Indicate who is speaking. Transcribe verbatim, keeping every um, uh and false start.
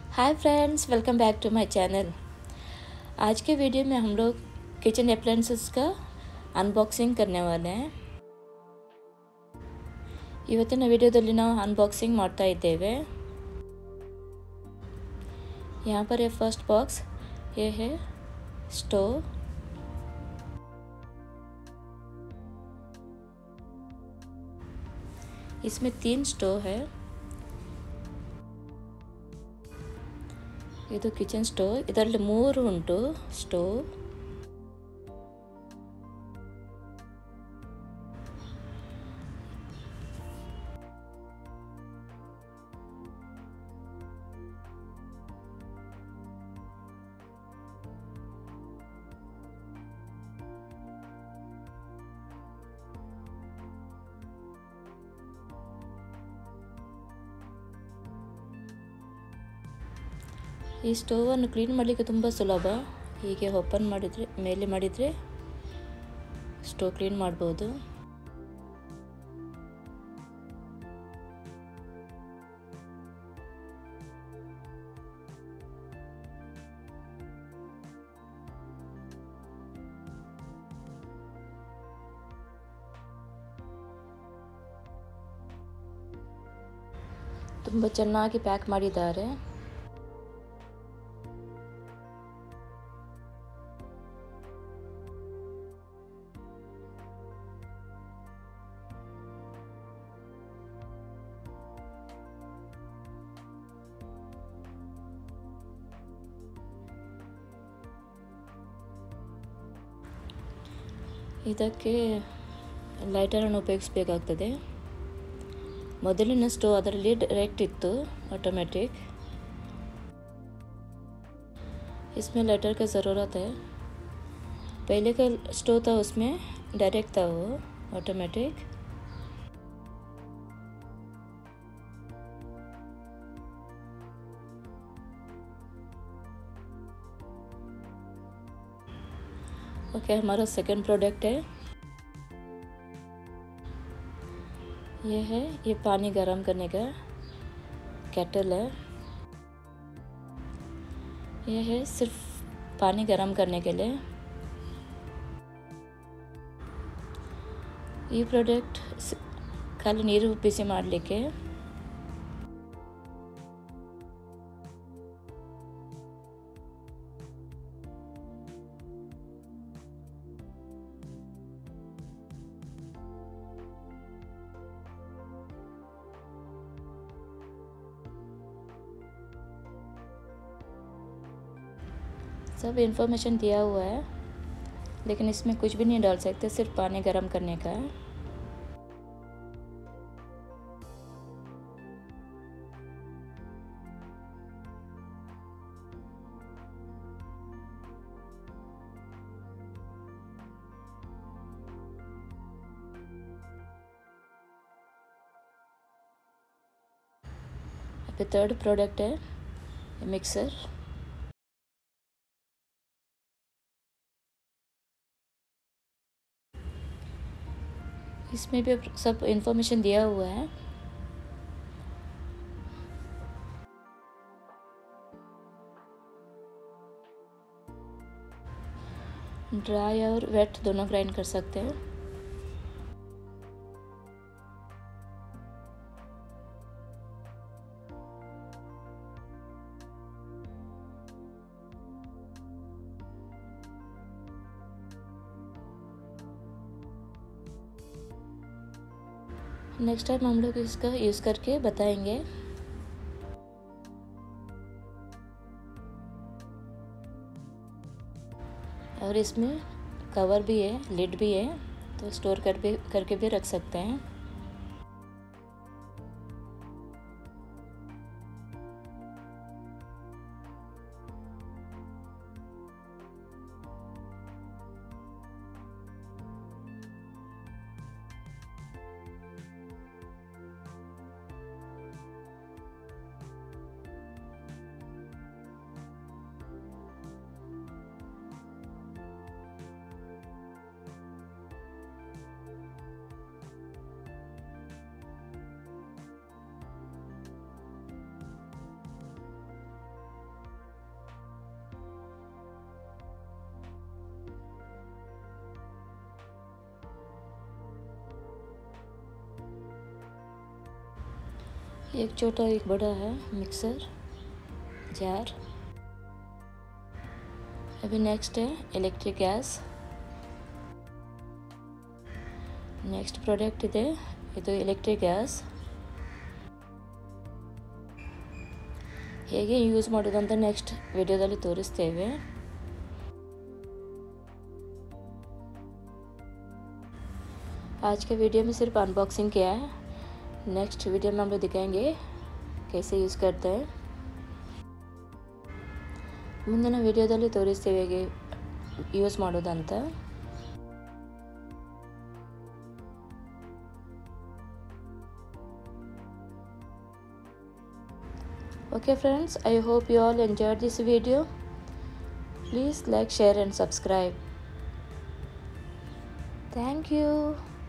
Speaker 1: Hi friends, welcome back to my channel. आज के video में हम लोग किचन अप्लायंसेस का अनबॉक्सिंग करने वाले हैं। ಇವತ್ತಿನ ವಿಡಿಯೋದಲ್ಲಿ ನಾವು अनबॉक्सिंग ಮಾಡ್ತಾ ಇದ್ದೇವೆ। यहाँ पर है फर्स्ट बॉक्स, ये है स्टोव। इसमें तीन स्टोव है। ಇದು ಕಿಚನ್ ಸ್ಟೋವ್, ಇದರಲ್ಲಿ ಮೂರು ಉಂಟು ಸ್ಟೋವ್। ಈ ಸ್ಟೋವನ್ನು ಕ್ಲೀನ್ ಮಾಡಲಿಕ್ಕೆ ತುಂಬ ಸುಲಭ। ಹೀಗೆ ಓಪನ್ ಮಾಡಿದರೆ ಮೇಲೆ ಮಾಡಿದರೆ ಸ್ಟೋವ್ ಕ್ಲೀನ್ ಮಾಡ್ಬೋದು। ತುಂಬ ಚೆನ್ನಾಗಿ ಪ್ಯಾಕ್ ಮಾಡಿದ್ದಾರೆ। ಇದಕ್ಕೆ ಲೈಟರನ್ನು ಉಪಯೋಗಿಸಬೇಕಾಗ್ತದೆ। ಮೊದಲಿನ ಸ್ಟೋವ್ ಅದರಲ್ಲಿ ಡೈರೆಕ್ಟ್ ಇತ್ತು, ऑटोमेटिक। इसमें लाइटर का ज़रूरत है। पहले का स्टोव था उसमें डायरेक्ट था, वो ऑटोमेटिक। ओके, हमारा सेकंड प्रोडक्ट है, ये है ये पानी गरम करने का केटल है। ये है सिर्फ पानी गरम करने के लिए। ಈ ಪ್ರಾಡಕ್ಟ್ ಖಾಲಿ ನೀರು ಬಿಸಿ ಮಾಡಲಿಕ್ಕೆ। सब इन्फॉर्मेशन दिया हुआ है, लेकिन इसमें कुछ भी नहीं डाल सकते, सिर्फ पानी गरम करने का है। अभी थर्ड प्रोडक्ट है मिक्सर। इसमें भी सब इन्फॉर्मेशन दिया हुआ है। ड्राई और वेट दोनों ग्राइंड कर सकते हैं। नेक्स्ट टाइम हम लोग इसका यूज़ करके बताएंगे। और इसमें कवर भी है, लिड भी है, तो स्टोर कर भी करके भी रख सकते हैं। एक छोटा एक बड़ा है मिक्सर जार। अभी नेक्स्ट है इलेक्ट्रिक गैस। नेक्स्ट ಪ್ರಾಡಕ್ಟ್ ಇದೆ, ಇದು ಎಲೆಕ್ಟ್ರಿಕ್ ಗ್ಯಾಸ್ ಹೇಗೆ ಯೂಸ್ ಮಾಡೋದು ಅಂತ ನೆಕ್ಸ್ಟ್ ವಿಡಿಯೋದಲ್ಲಿ ತೋರಿಸ್ತೇವೆ। आज के वीडियो में सिर्फ अनबॉक्सिंग किया है, नेक्स्ट वीडियो में हम लोग दिखाएंगे कैसे यूज़ करते हैं। ಮುಂದಿನ ವಿಡಿಯೋದಲ್ಲಿ ತೋರಿಸ್ತೇವೆ ಹೇಗೆ ಯೂಸ್ ಮಾಡೋದು ಅಂತ। Okay friends, I hope you all enjoyed this video. Please like, share and subscribe. Thank you.